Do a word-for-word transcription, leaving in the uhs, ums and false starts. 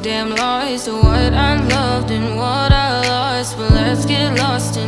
damn lost to what I loved and what I lost. But let's get lost in